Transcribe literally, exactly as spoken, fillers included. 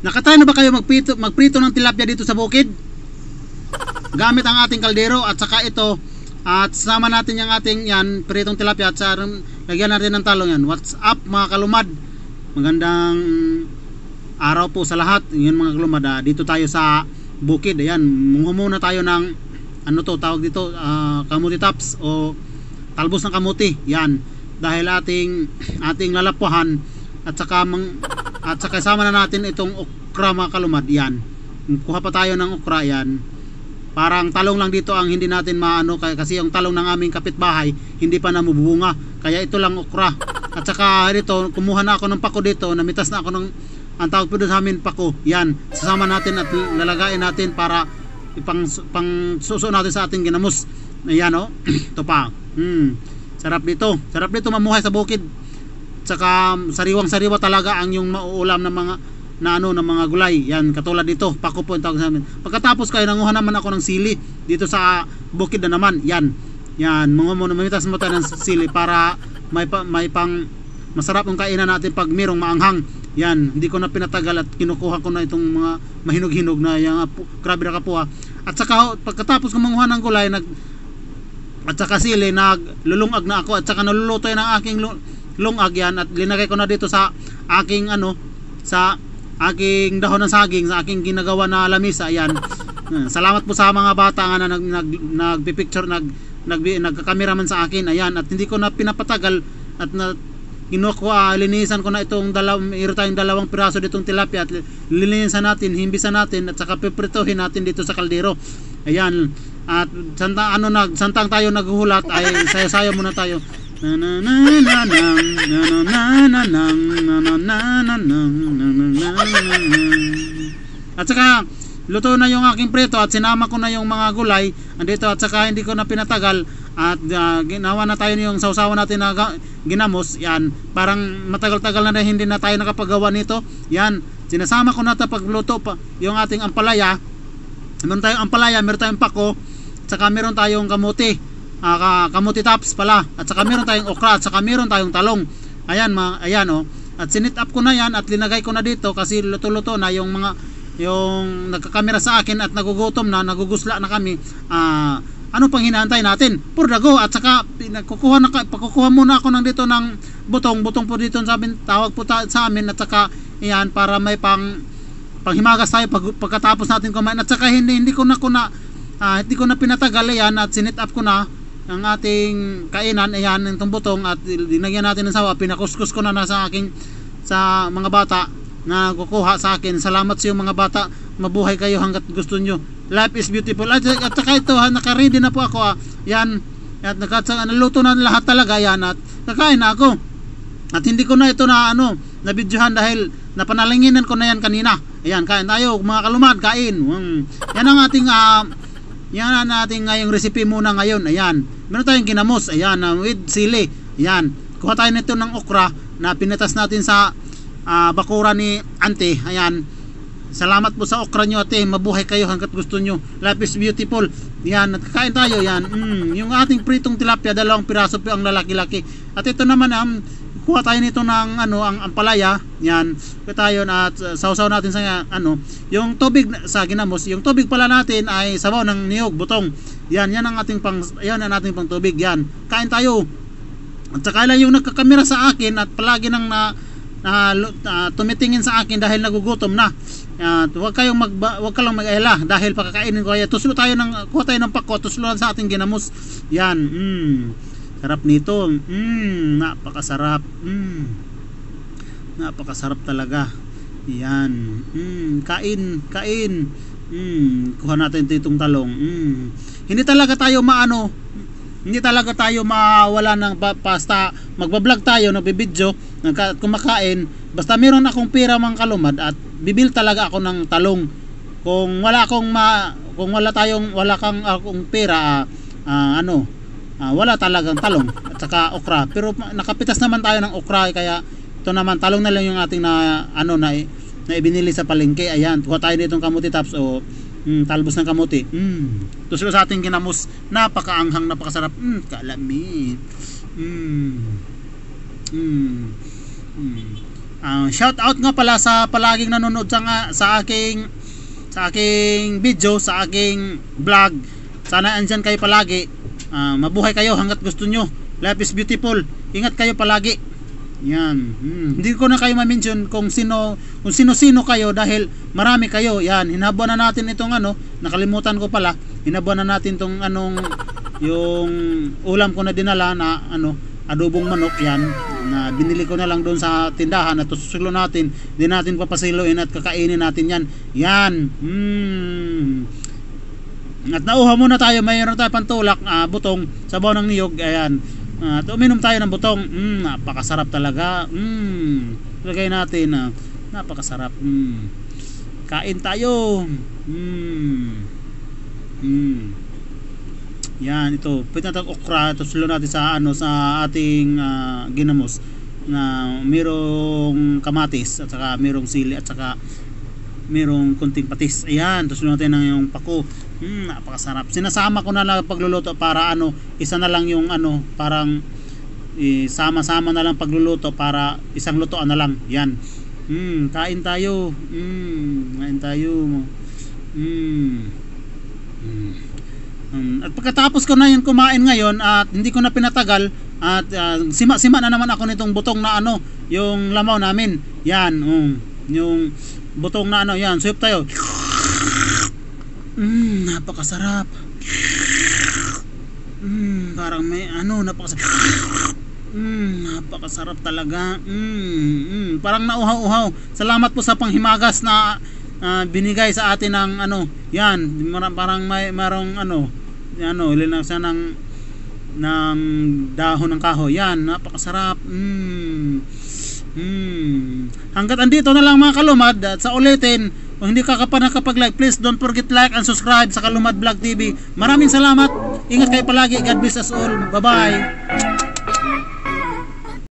Nakatry na ba kayo magprito, magprito ng tilapia dito sa bukid? Gamit ang ating kaldero at saka ito, at sama natin yung ating yan, pritong tilapia at sa, lagyan natin ng talong yan. What's up mga kalumad? Magandang araw po sa lahat. Yun mga kalumad, ah, dito tayo sa bukid. Ayan, muna tayo ng ano to, tawag dito, uh, kamuti tops o talbos ng kamuti. Yan, dahil ating ating lalapuhan at saka mang, at saka sama na natin itong okra mga kalumad. Yan, kuha pa tayo ng okra. Yan, parang talong lang dito ang hindi natin maano, kasi yung talong ng aming kapitbahay hindi pa namubunga, kaya ito lang okra. At saka dito kumuha na ako ng pako dito, namitas na ako ng, ang tawag po doon sa amin, pako. Yan, sasama natin at lalagain natin para ipang pang suso natin sa ating ginamos. Ayan o, oh. Ito pa, hmm, sarap dito, sarap dito mamuhay sa bukid. At saka sariwang sariwa talaga ang yung mauulam ng mga na ano, ng mga gulay. Yan, katulad dito, pako po yung tawag sa amin. Pagkatapos kayo, nanguha naman ako ng sili dito sa bukid na naman. Yan, yan, mga muna mamitas mo tayo ng sili para may, pa, may pang masarap ang kainan natin pag mayroong maanghang. Yan, hindi ko na pinatagal at kinukuha ko na itong mga mahinog-hinog na yung uh, grabe na kapuha. At saka pagkatapos ko manguha ng gulay, nag at saka sili, naglulungag na ako at saka naluluto ng aking lungag yan at linagay ko na dito sa aking ano, sa aking dahon ng saging, sa aking ginagawa na lamisa. Ayan, salamat po sa mga bata nga na nag, nag, nagpipicture, nag, nag, nagkakameraman sa akin. Ayan, at hindi ko na pinapatagal at na kinuha ko, uh, linisan ko na itong dalawang, iro tayong dalawang piraso ditong tilapia at linisan natin, himbisan natin at saka pipritohin natin dito sa kaldero. Ayan, at santa, ano, nag, santang tayo naghuhulat ay sayo-sayo muna tayo. Na na na na nang na na na nang na na na na nang na na na. At saka luto na yung aking preto at sinama ko na yung mga gulay andito at saka hindi ko na pinatagal at uh, ginawa na tayo yung sausawan natin na ginamos. Yan, parang matagal-tagal na rin hindi na tayo nakapagawa nito. Yan, sinasama ko na ito pagluto pa yung ating ampalaya. Meron tayong ampalaya, meron tayong pako, at saka meron tayong kamuti. Uh, kamuti tops pala, at saka meron tayong okra, at saka meron tayong talong. Ayan, mga, ayan oh. At sinit up ko na yan at linagay ko na dito kasi luto-luto na yung mga yung nagkakamera sa akin at nagugutom na, nagugusla na kami. Uh, ano pang hinahantay natin? Purdago. At saka kukuha na, pakukuha muna ako ng dito ng butong, butong po dito sa amin, tawag po ta, sa amin. At saka ayan, para may pang panghimagas tayo pag, pagkatapos natin kumain. At saka hindi, hindi ko na kuna uh, hindi ko na pinatagal yan at sinit up ko na ang ating kainan. Ayan, itong butong at dinagyan natin ng sawa, pinakuskus ko na na sa aking sa mga bata na kukuha sa akin. Salamat sa iyo mga bata, mabuhay kayo hanggat gusto nyo. Life is beautiful. At, at saka ito ha, naka-ready na po ako ha. Yan, at naluto na lahat talaga yan at kakain na ako. At hindi ko na ito na ano, nabidyohan dahil napanalinginan ko na yan kanina. Ayan, kain tayo mga kalumad, kain. Hmm. Yan ang ating uh, yan ang ating ngayong recipe muna ngayon. Ayan, meron tayong ginamos, ayan, uh, with sili. Ayan, kuha tayo nito ng okra na pinitas natin sa uh, bakura ni ante. Ayan, salamat po sa okra nyo ate, mabuhay kayo hanggat gusto nyo. Life is beautiful. Yan, at kakain tayo. Yan, mm, yung ating pritong tilapia, dalawang piraso po ang lalaki-laki. At ito naman, um, kuha tayo nito ng ano, ang ampalaya. Yan, kuha tayo at uh, sausaw natin sa ano, yung tubig sa ginamos. Yung tubig pala natin ay sabaw ng niyog, butong. Yan, yan ang ating pang, yan ang ating pang tubig. Yan, kain tayo. At saka lang yung nagkakamera sa akin at palagi nang na, na uh, tumitingin sa akin dahil nagugutom na. Uh, huwag kayong mag huwag ka lang mag-alala dahil pakakainin ko kaya tuslo tayo ng kuha tayo ng pako, tusluan sa ating ginamos. Yan, mm, sarap nito. Mm, napakasarap. Mm, napakasarap talaga. Yan, mm, kain, kain. Mm, kuha natin itong talong. Mm. Hindi talaga tayo maano, hindi talaga tayo mawala ng basta magbablog tayo, nagbibideo, at kumakain. Basta meron akong pera mga kalumad at bibil talaga ako ng talong. Kung wala akong ma, kung wala tayong wala kang akong pera, uh, uh, ano, uh, wala talagang talong at saka okra. Pero nakapitas naman tayo ng okra kaya ito naman talong na lang yung ating na ano na, na ibinili sa palengke. Ayan, kuha tayo ditong kamuti tops o mm, talbos ng kamuti. Mm. Tuslo sa ating ginamos, napakaanghang, napakasarap. Mm, kalami. Mm. Mm. Mm. Uh, shout out nga pala sa palaging nanonood sa, nga, sa aking sa aking video, sa aking vlog. Sana andyan kayo palagi. Uh, mabuhay kayo hanggat gusto nyo. Life is beautiful. Ingat kayo palagi. Yan. Hmm. Hindi ko na kayo ma-mention kung sino kung sino-sino kayo dahil marami kayo. Yan, hinabuan na natin itong ano, nakalimutan ko pala. Hinabuan na natin tong anong yung ulam ko na dinala na ano, adobong manok yan, na binili ko na lang doon sa tindahan at susulo natin, hindi natin papasiluin at kakainin natin yan. Yan. Hmm. At nauha muna tayo, mayroon tayo pantulak, uh, butong, sabaw ng niyog, ayan. Uh, at uminom tayo ng butong. Mm, napakasarap talaga. Mm. Lagay natin, uh, napakasarap. Mm. Kain tayo. Mm. Mm. Yan, ito. Pwede natin okra. Ito sulo natin sa ano sa ating uh, ginamos na mayroong kamatis at saka mayroong sili at saka mayroong kunting patis. Ayan, ito sulo natin ng yung pako. Hmm, napakasarap. Sinasama ko na lang pagluluto para ano, isa na lang yung ano, parang eh, sama-sama na lang pagluluto para isang lutoan na lang. Yan. Hmm, kain tayo. Hmm, kain tayo. Hmm. Hmm. Hmm. At pagkatapos ko na yung kumain ngayon at hindi ko na pinatagal at uh, sima-sima na naman ako nitong butong na ano, yung lamaw namin. Yan, um, yung butong na ano, yan. Suyop tayo. Mmm, napakasarap. Mmm, parang may ano, napakasarap. Mmm, napakasarap talaga. Mmm, mm, parang nauhaw-uhaw. Salamat po sa panghimagas na uh, binigay sa atin ng ano, yan, parang may marong ano, ano, ilan sa ng ng dahon ng kahoy. Yan, napakasarap. Mmm. Hmm. Hanggat andito na lang mga kalumad, at sa ulitin, kung hindi ka pa nakapag-like, please don't forget like and subscribe sa Kalumad Vlog T V. Maraming salamat. Ingat kayo palagi. God bless us all. Bye bye.